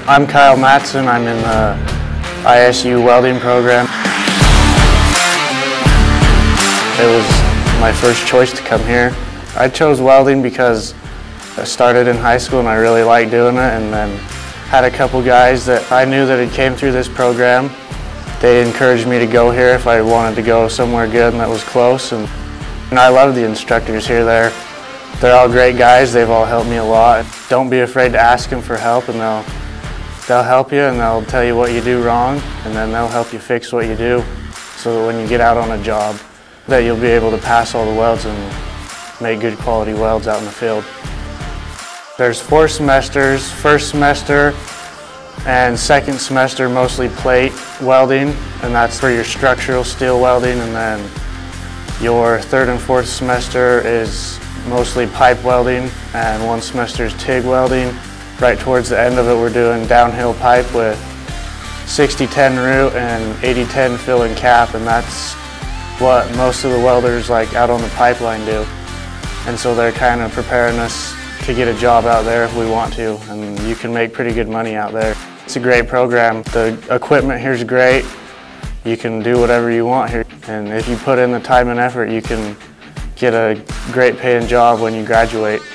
I'm Kyle Mattson. I'm in the ISU welding program. It was my first choice to come here. I chose welding because I started in high school and I really liked doing it, and then had a couple guys that I knew that had came through this program. They encouraged me to go here if I wanted to go somewhere good and that was close. And I love the instructors here. They're all great guys. They've all helped me a lot. Don't be afraid to ask them for help, and they'll help you, and they'll tell you what you do wrong, and then they'll help you fix what you do, so that when you get out on a job, that you'll be able to pass all the welds and make good quality welds out in the field. There's 4 semesters. First semester and second semester mostly plate welding, and that's for your structural steel welding, and then your third and fourth semester is mostly pipe welding, and 1 semester is TIG welding. Right towards the end of it, we're doing downhill pipe with 60-10 root and 80-10 fill and cap, and that's what most of the welders like out on the pipeline do. And so they're kind of preparing us to get a job out there if we want to, and you can make pretty good money out there. It's a great program. The equipment here is great. You can do whatever you want here, and if you put in the time and effort, you can get a great paying job when you graduate.